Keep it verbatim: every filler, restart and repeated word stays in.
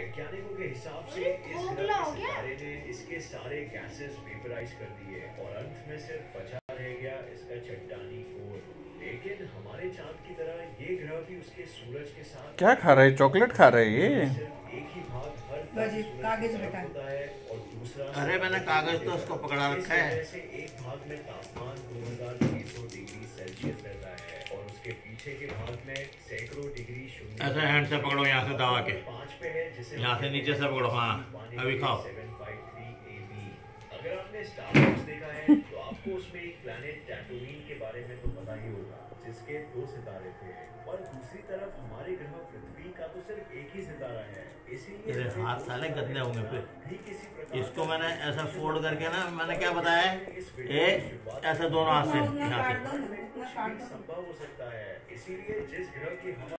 वैज्ञानिकों के हिसाब से इस ग्रह के सितारे ने इसके सारे गैसेस वेपराइज कर दिए और अंत में सिर्फ बचा रह गया इसका चट्टानी कोर। लेकिन हमारे चांद की तरह ये ग्रह भी उसके सूरज के साथ क्या खा रहे? चॉकलेट खा रहे ये? सिर्फ एक ही भाग हर तरफ कागज बेटा होता है और दूसरा अरे मैंने कागज तो उसको पकड़ा रखा है। से एक भाग में तापमान दो हज़ार तीन सौ डिग्री सेल्सियस रहता है और उसके पीछे के भाग में सैकड़ों डिग्री शून्य। ऐसे हैंड से पकड़ो, यहाँ से दबा के, पाँच पे है जिसे यहाँ से नीचे से पकड़ो। हाँ अभी खाओ। अगर आपने स्टार वॉर्स देखा है तो आपको उसमें एक प्लैनेट टैटूइन के बारे में तो पता ही होगा जिसके दो सितारे थे और दूसरी तरफ हमारे ग्रह पृथ्वी का तो सिर्फ एक ही सितारा है। इसीलिए हाथ साले गंदे होंगे फिर। इसको मैंने ऐसा फोल्ड करके ना, मैंने क्या बताया, ये ऐसे दोनों हाथ से यहाँ से संभव हो सकता है। इसीलिए जिस ग्रह की